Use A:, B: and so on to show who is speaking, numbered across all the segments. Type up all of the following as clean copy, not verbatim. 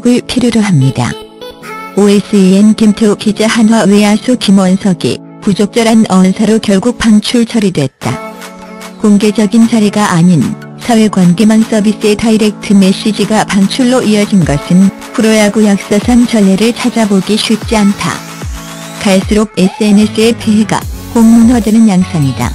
A: 등록을 필요로 합니다. OSEN 김태우 기자 한화 외야수 김원석이 부적절한 언사로 결국 방출 처리됐다. 공개적인 자리가 아닌 사회관계망 서비스의 다이렉트 메시지가 방출로 이어진 것은 프로야구 역사상 전례를 찾아보기 쉽지 않다. 갈수록 SNS의 폐해가 공문화되는 양상이다.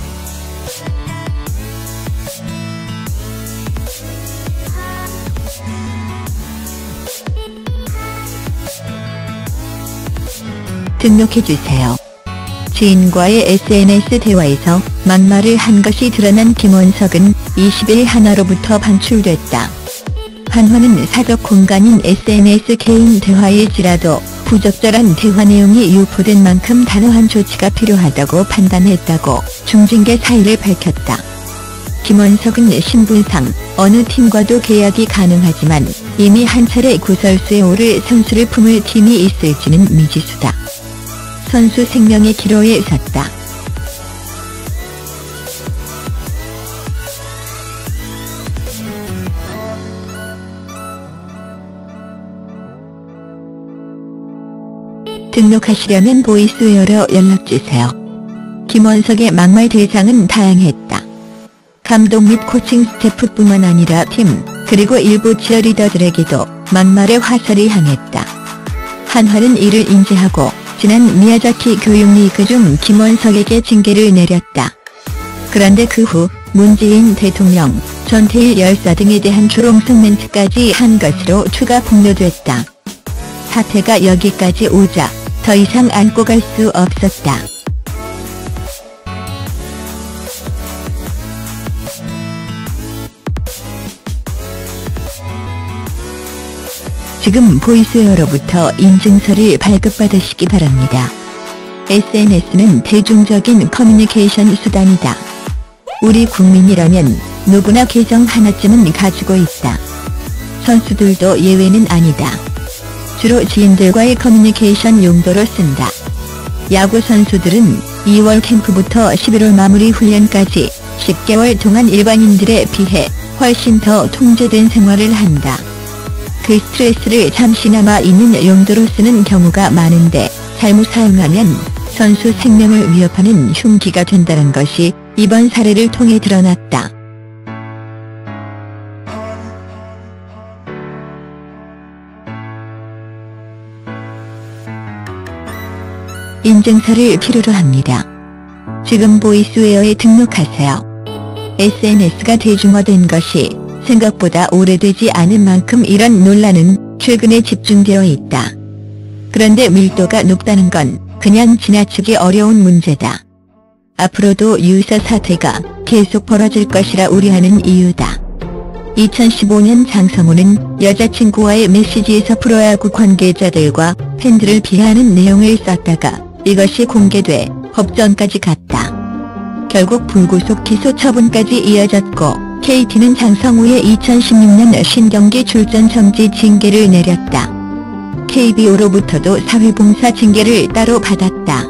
A: 등록해주세요. 지인과의 SNS 대화에서 막말을 한 것이 드러난 김원석은 20일 한화로부터 방출됐다. 한화는 사적 공간인 SNS 개인 대화일지라도 부적절한 대화 내용이 유포된 만큼 단호한 조치가 필요하다고 판단했다고 중징계 사의를 밝혔다. 김원석은 신분상 어느 팀과도 계약이 가능하지만 이미 한 차례 구설수에 오를 선수를 품을 팀이 있을지는 미지수다. 선수 생명의 기로에 섰다. 등록하시려면 보이스웨어로 연락주세요. 김원석의 막말 대상은 다양했다. 감독 및 코칭 스태프뿐만 아니라 팀, 그리고 일부 치어리더들에게도 막말의 화살이 향했다. 한화는 이를 인지하고 지난 미야자키 교육리그 중 김원석에게 징계를 내렸다. 그런데 그 후 문재인 대통령, 전태일 열사 등에 대한 조롱성 멘트까지 한 것으로 추가 폭로됐다. 사태가 여기까지 오자 더 이상 안고 갈 수 없었다. 지금 보이스웨어로부터 인증서를 발급받으시기 바랍니다. SNS는 대중적인 커뮤니케이션 수단이다. 우리 국민이라면 누구나 계정 하나쯤은 가지고 있다. 선수들도 예외는 아니다. 주로 지인들과의 커뮤니케이션 용도로 쓴다. 야구 선수들은 2월 캠프부터 11월 마무리 훈련까지 10개월 동안 일반인들에 비해 훨씬 더 통제된 생활을 한다. 그 스트레스를 잠시나마 있는 용도로 쓰는 경우가 많은데 잘못 사용하면 선수 생명을 위협하는 흉기가 된다는 것이 이번 사례를 통해 드러났다. 인증서를 필요로 합니다. 지금 보이스웨어에 등록하세요. SNS가 대중화된 것이 생각보다 오래되지 않은 만큼 이런 논란은 최근에 집중되어 있다. 그런데 밀도가 높다는 건 그냥 지나치기 어려운 문제다. 앞으로도 유사 사태가 계속 벌어질 것이라 우려하는 이유다. 2015년 장성호는 여자친구와의 메시지에서 프로야구 관계자들과 팬들을 비하하는 내용을 썼다가 이것이 공개돼 법정까지 갔다. 결국 불구속 기소 처분까지 이어졌고 KT는 장성호의 2016년 신경기 출전 정지 징계를 내렸다. KBO로부터도 사회봉사 징계를 따로 받았다.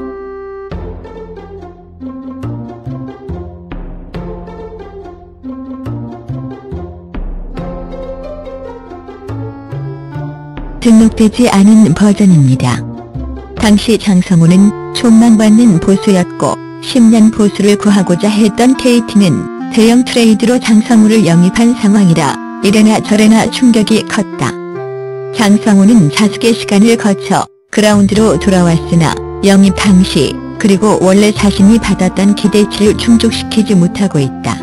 A: 등록되지 않은 버전입니다. 당시 장성호는 촉망받는 보수였고 10년 보수를 구하고자 했던 KT는 대형 트레이드로 장성호를 영입한 상황이라 이래나 저래나 충격이 컸다. 장성호는 자숙의 시간을 거쳐 그라운드로 돌아왔으나 영입 당시 그리고 원래 자신이 받았던 기대치를 충족시키지 못하고 있다.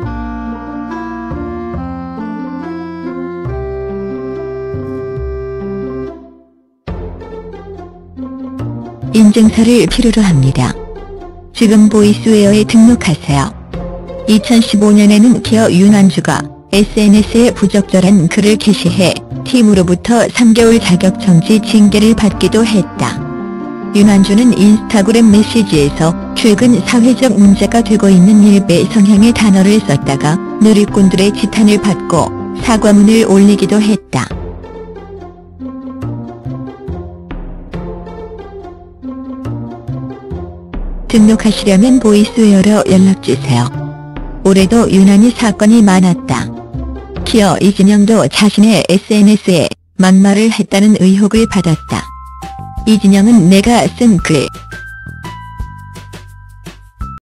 A: 인증서를 필요로 합니다. 지금 보이스웨어에 등록하세요. 2015년에는 기어 윤환주가 SNS에 부적절한 글을 게시해 팀으로부터 3개월 자격정지 징계를 받기도 했다. 윤환주는 인스타그램 메시지에서 최근 사회적 문제가 되고 있는 일베 성향의 단어를 썼다가 누리꾼들의 지탄을 받고 사과문을 올리기도 했다. 등록하시려면 보이스웨어로 연락주세요. 올해도 유난히 사건이 많았다. 기어 이진영도 자신의 SNS에 막말을 했다는 의혹을 받았다. 이진영은 내가 쓴 글,